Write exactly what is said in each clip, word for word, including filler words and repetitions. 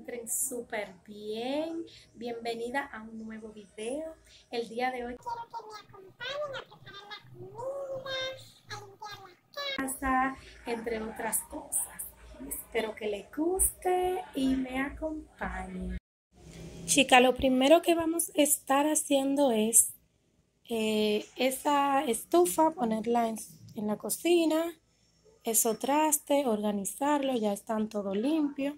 encuentren súper bien. Bienvenida a un nuevo video. El día de hoy quiero que me acompañen a preparar la comida, a limpiar la casa, entre otras cosas. Espero que les guste y me acompañen. Chica, lo primero que vamos a estar haciendo es eh, esa estufa, ponerla en, en la cocina, esos trastes, organizarlo, ya están todo limpio.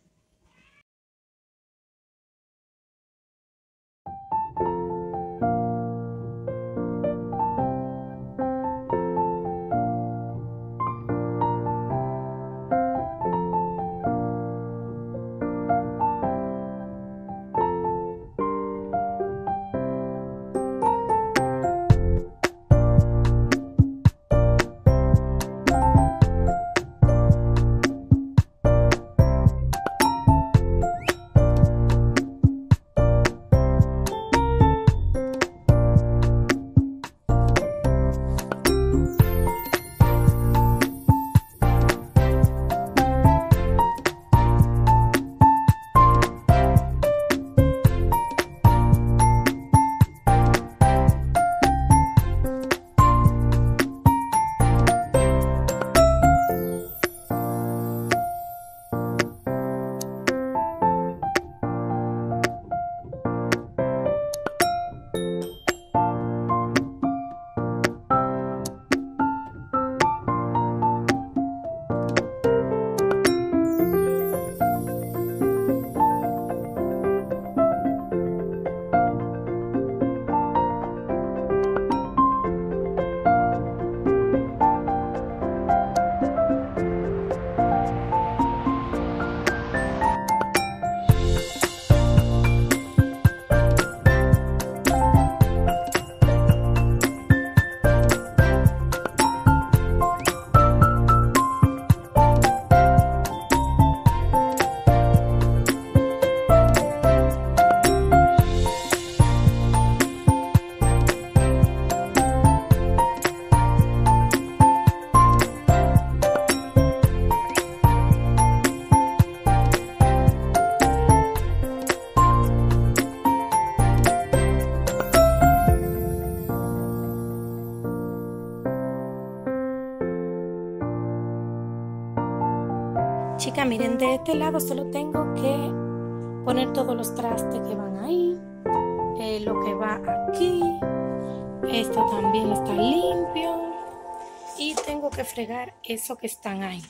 Chicas, miren, de este lado solo tengo que poner todos los trastes que van ahí, eh, lo que va aquí, esto también está limpio y tengo que fregar eso que están ahí.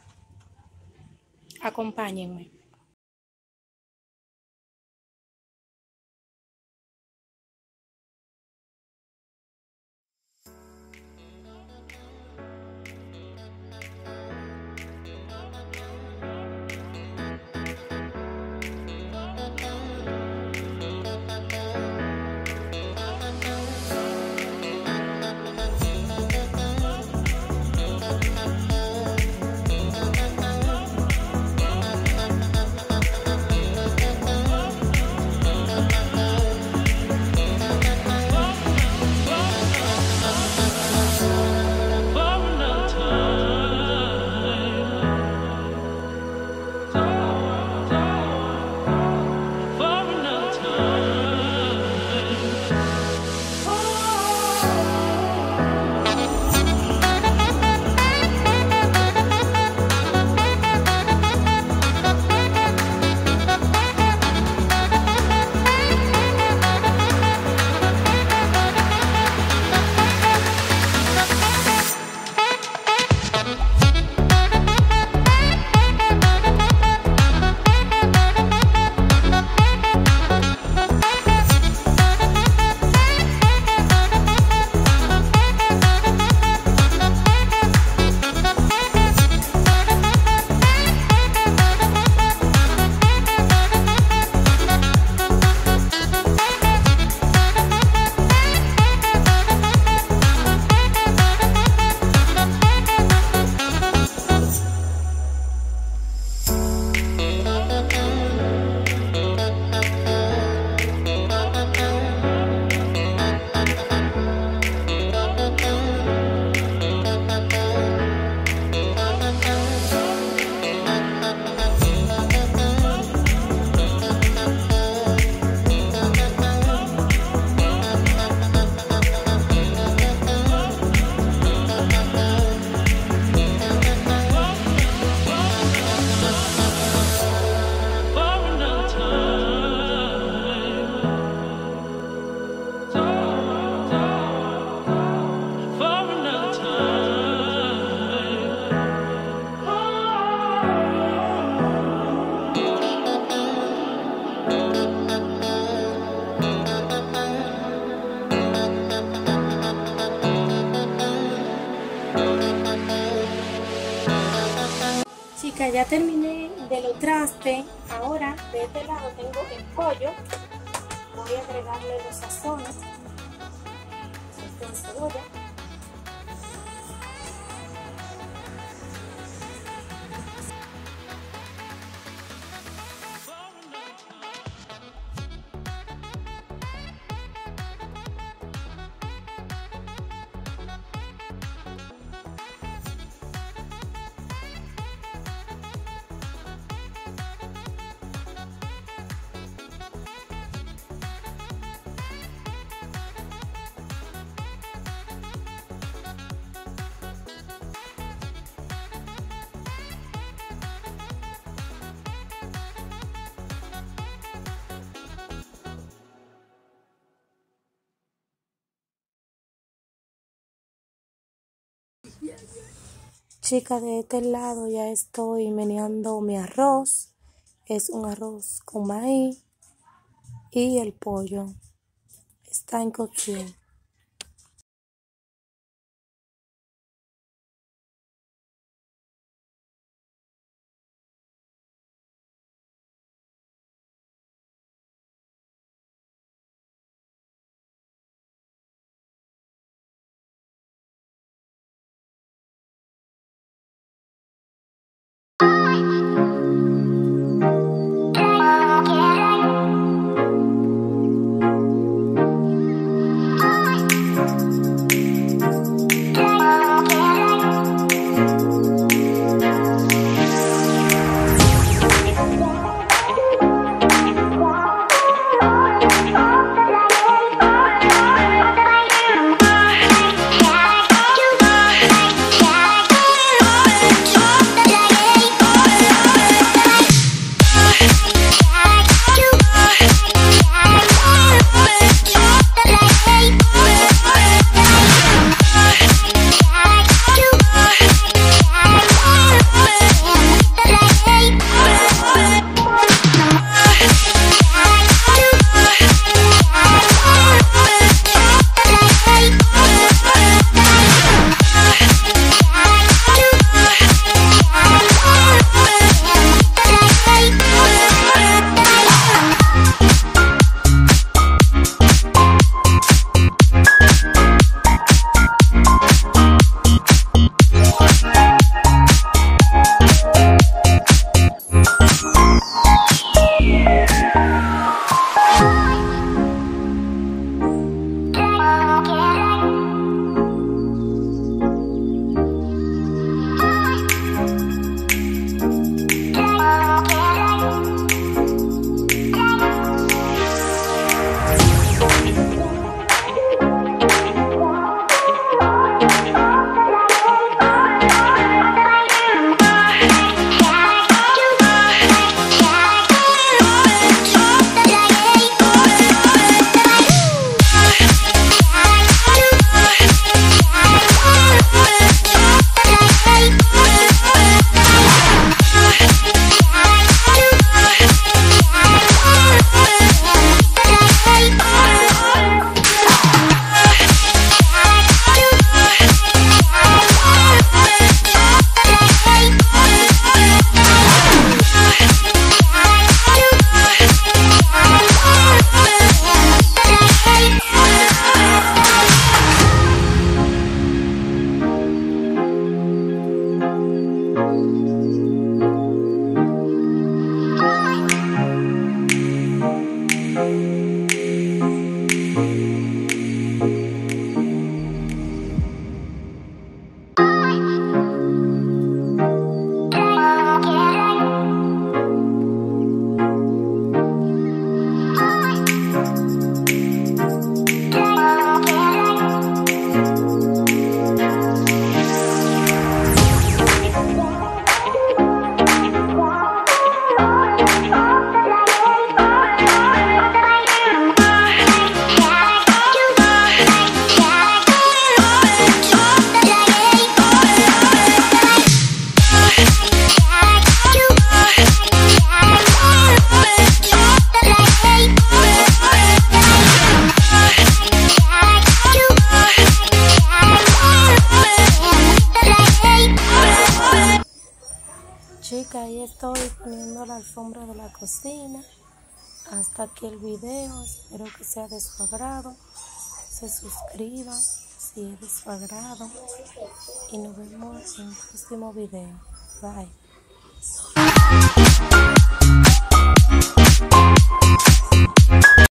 Acompáñenme. Chicas, ya terminé de los trastes. Ahora de este lado tengo el pollo. Voy a agregarle los sazones. Con cebolla. Chicas, de este lado ya estoy meneando mi arroz. Es un arroz con maíz y el pollo está en cocción. Chicas, ahí estoy poniendo la alfombra de la cocina. Hasta aquí el video. Espero que sea de su agrado. Se suscriban si es de su agrado. Y nos vemos en el próximo video. Bye.